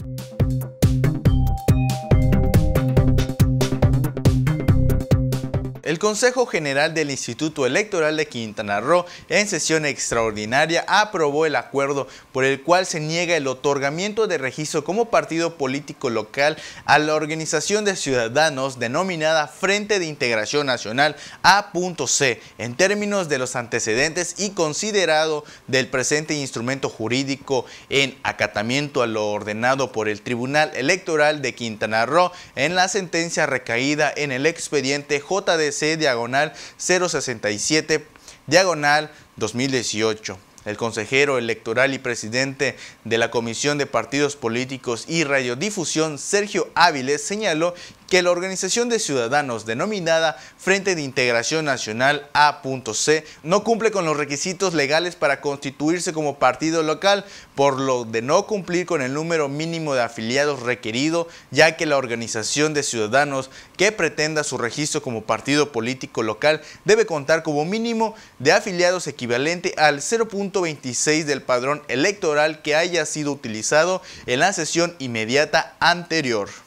El Consejo General del Instituto Electoral de Quintana Roo, en sesión extraordinaria, aprobó el acuerdo por el cual se niega el otorgamiento de registro como partido político local a la organización de ciudadanos denominada Frente de Integración Nacional A.C, en términos de los antecedentes y considerado del presente instrumento jurídico en acatamiento a lo ordenado por el Tribunal Electoral de Quintana Roo en la sentencia recaída en el expediente JDC-067-2018. El consejero electoral y presidente de la Comisión de Partidos Políticos y Radiodifusión, Sergio Áviles, señaló que la organización de ciudadanos denominada Frente de Integración Nacional A.C no cumple con los requisitos legales para constituirse como partido local, por lo de no cumplir con el número mínimo de afiliados requerido, ya que la organización de ciudadanos que pretenda su registro como partido político local debe contar como mínimo de afiliados equivalente al 0.26 del padrón electoral que haya sido utilizado en la sesión inmediata anterior.